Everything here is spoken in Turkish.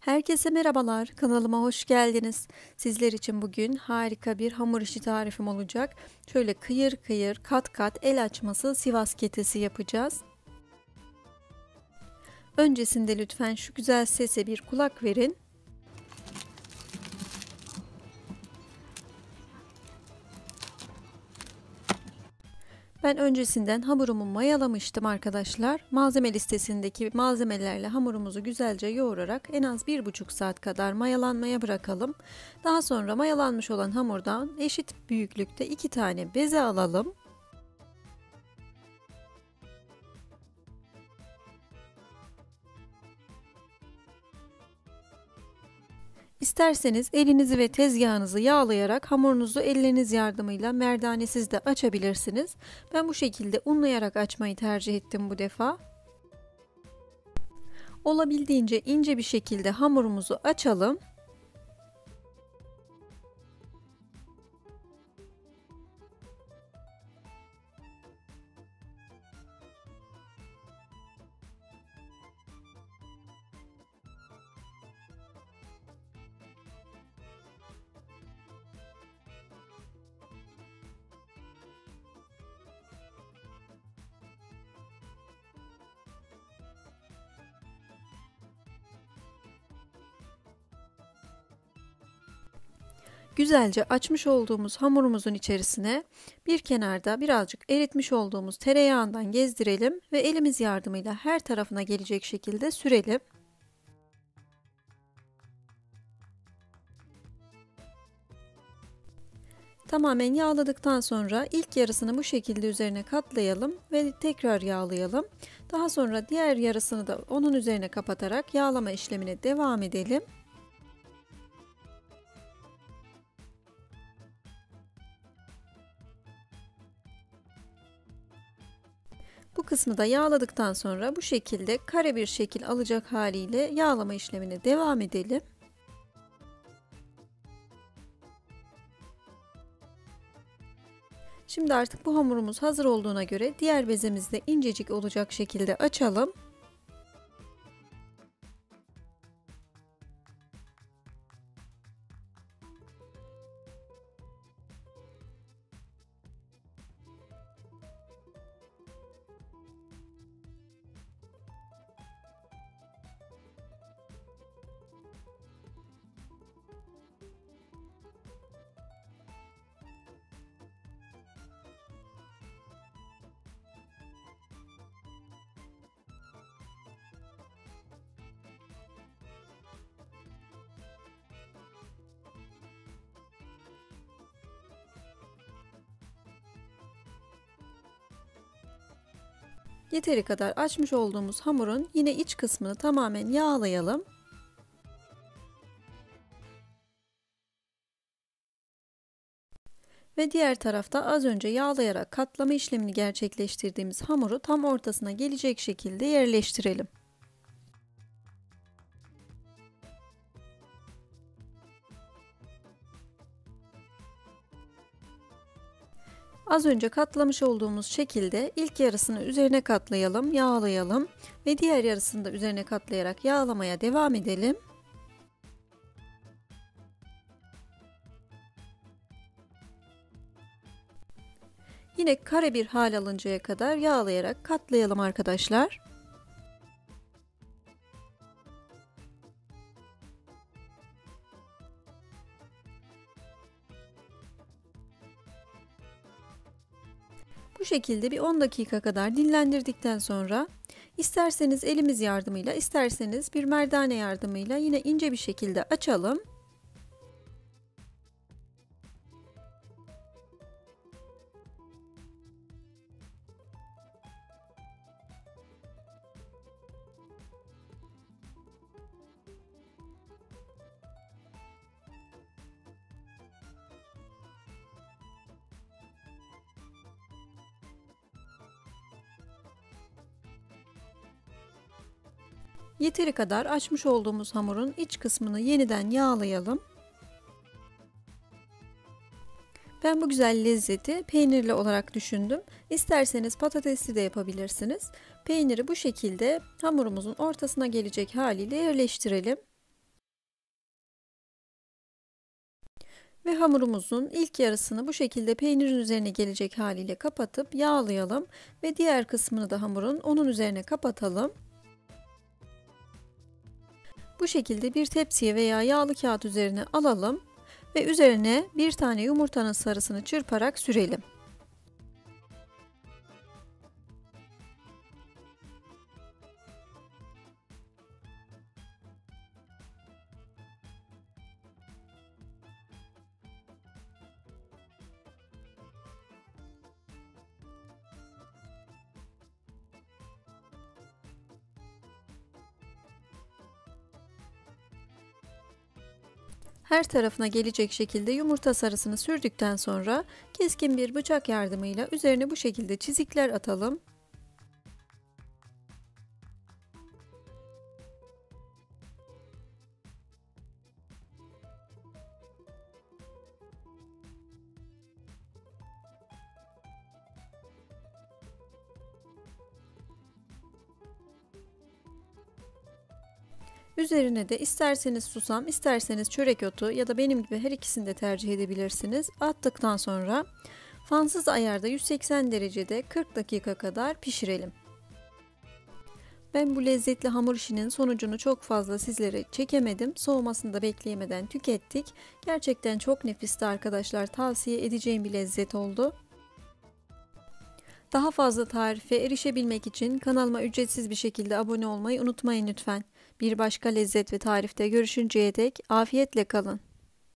Herkese merhabalar, kanalıma hoş geldiniz. Sizler için bugün harika bir hamur işi tarifim olacak. Şöyle kıyır kıyır, kat kat el açması Sivas ketesi yapacağız. Öncesinde lütfen şu güzel sese bir kulak verin. Ben öncesinden hamurumu mayalamıştım arkadaşlar. Malzeme listesindeki malzemelerle hamurumuzu güzelce yoğurarak en az 1,5 saat kadar mayalanmaya bırakalım. Daha sonra mayalanmış olan hamurdan eşit büyüklükte 2 tane beze alalım. İsterseniz elinizi ve tezgahınızı yağlayarak hamurunuzu elleriniz yardımıyla merdanesiz de açabilirsiniz. Ben bu şekilde unlayarak açmayı tercih ettim bu defa. Olabildiğince ince bir şekilde hamurumuzu açalım. Güzelce açmış olduğumuz hamurumuzun içerisine bir kenarda birazcık eritmiş olduğumuz tereyağından gezdirelim ve elimiz yardımıyla her tarafına gelecek şekilde sürelim. Tamamen yağladıktan sonra ilk yarısını bu şekilde üzerine katlayalım ve tekrar yağlayalım. Daha sonra diğer yarısını da onun üzerine kapatarak yağlama işlemine devam edelim. Bu kısmı da yağladıktan sonra bu şekilde kare bir şekil alacak haliyle yağlama işlemine devam edelim. Şimdi artık bu hamurumuz hazır olduğuna göre diğer bezemizi de incecik olacak şekilde açalım. Yeteri kadar açmış olduğumuz hamurun yine iç kısmını tamamen yağlayalım. Ve diğer tarafta az önce yağlayarak katlama işlemini gerçekleştirdiğimiz hamuru tam ortasına gelecek şekilde yerleştirelim. Az önce katlamış olduğumuz şekilde ilk yarısını üzerine katlayalım, yağlayalım ve diğer yarısını da üzerine katlayarak yağlamaya devam edelim. Yine kare bir hal alıncaya kadar yağlayarak katlayalım arkadaşlar. Bu şekilde bir 10 dakika kadar dinlendirdikten sonra isterseniz elimiz yardımıyla, isterseniz bir merdane yardımıyla yine ince bir şekilde açalım. Yeteri kadar açmış olduğumuz hamurun iç kısmını yeniden yağlayalım. Ben bu güzel lezzeti peynirli olarak düşündüm. İsterseniz patatesli de yapabilirsiniz. Peyniri bu şekilde hamurumuzun ortasına gelecek haliyle yerleştirelim. Ve hamurumuzun ilk yarısını bu şekilde peynirin üzerine gelecek haliyle kapatıp yağlayalım ve diğer kısmını da hamurun onun üzerine kapatalım. Bu şekilde bir tepsiye veya yağlı kağıt üzerine alalım ve üzerine bir tane yumurtanın sarısını çırparak sürelim. Her tarafına gelecek şekilde yumurta sarısını sürdükten sonra keskin bir bıçak yardımıyla üzerine bu şekilde çizikler atalım. Üzerine de isterseniz susam, isterseniz çörek otu ya da benim gibi her ikisini de tercih edebilirsiniz. Attıktan sonra fansız ayarda 180 derecede 40 dakika kadar pişirelim. Ben bu lezzetli hamur işinin sonucunu çok fazla sizlere çekemedim. Soğumasını da bekleyemeden tükettik. Gerçekten çok nefisti arkadaşlar. Tavsiye edeceğim bir lezzet oldu. Daha fazla tarife erişebilmek için kanalıma ücretsiz bir şekilde abone olmayı unutmayın lütfen. Bir başka lezzet ve tarifte görüşünceye dek afiyetle kalın.